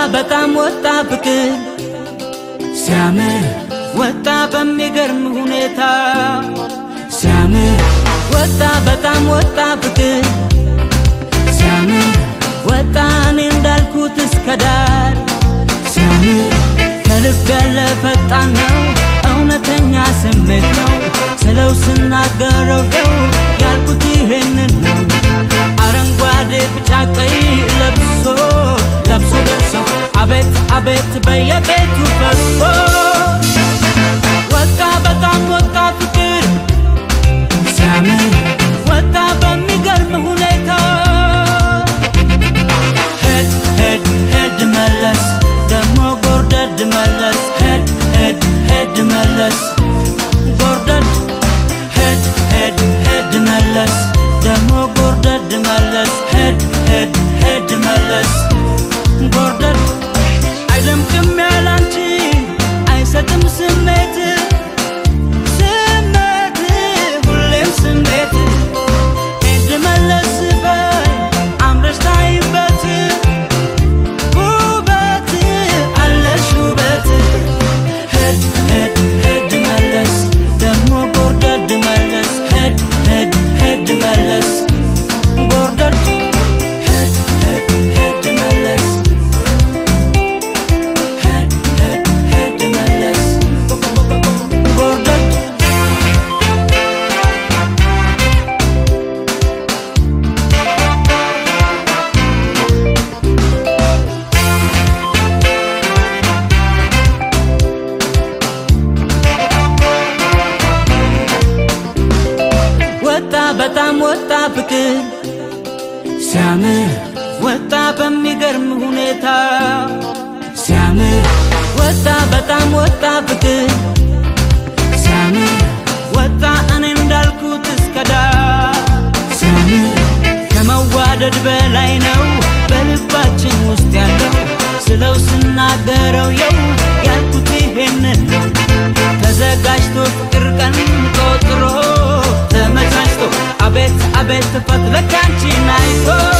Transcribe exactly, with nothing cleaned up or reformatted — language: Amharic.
በጣም ወጣ ፍቅር ሲያምር ወጣ በሚገርም ሁኔታ ሲያምር ወጣ በጣም ወጣ ፍቅር ሲያምር ወጣ እኔ እንዳልኩት እስከ ዳር ሲያምር ከልብ ያለ ፈጣን ነው እውነተኛ ስሜት ነው ስለው ስናገረው ደው ያልኩት ይሄንን ነው አረንጓዴ ቢጫ ቀይ ለብሶ ለብሶ ደርሶ አቤት አቤት በየቤቱ ፈሶ ወጣ በጣም ወጣ ፍቅር ሲያምር ወጣ በሚገርም ሁኔታ ሄድ ሄድ ሄድ መለስ ደሞ ጎርደድ መለስ ሄድ ሄድ ሄድ መለስ ጎርደድ ሄድ ሄድ ሄድ መለስ ደሞ ጎርደድ መለስ ሄድ ሄድ ሄድ መለስ ጎርደድ አይደምቅም ያላንቺ አይሰጥም ስሜት ስሜት ሁሌም ስሜት ሄድ መለስ በይ አምረሽ ታይበት ውበት አለሽ ውበት ሄድ ሄድ ሄድ መለስ ደሞ ጎርደድ መለስ ሄድ ሄድ ሄድ መለስ ጎርደድ ሄድ ሄድ ሄድ መለስ ሄድ ሄድ ሄድ መለስ ጎርደድ ወጣ በጣም ወጣ ፍቅር ሲያምር ወጣ በሚገርም ሁኔታ ሲያምር ወጣ በጣም ወጣ ፍቅር ሲያምር ወጣ እኔ እንዳልኩት እስከ ዳር ሲያምር ከመዋደድ በላይ ነው በልባችን ውስጥ ያለው ስለው ስናገረው የው ያልኩት ይሄንን ተዘጋጅቶ ፍቅር ቀን ቆጥሮ ተመቻችቶ አቤት አቤት ፈትለካንቺ ናይቶ